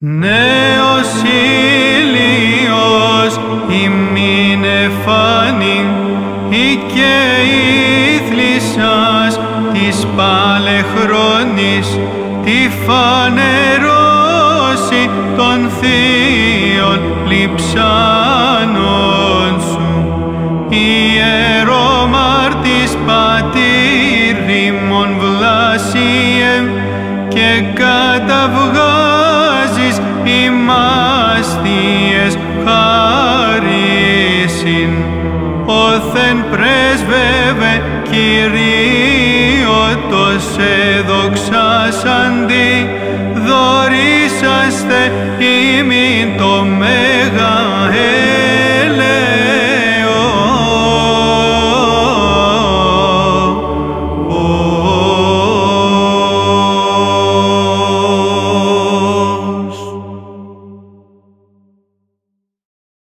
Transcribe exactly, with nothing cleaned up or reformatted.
Νέος ήλιος ημίν εφάνην, ή και ήθλισσας της παλαιχρόνης, τη φανερώση των θείων λειψάνων σου. Ιερομάρτης πατήρ ημών βλάσιε, και καταβγάζεις ημάς θείες χάρισιν. Όθεν πρέσβευε Κυρίωτος εδοξάσαντι, δωρήσαστε ημίν το μέλλον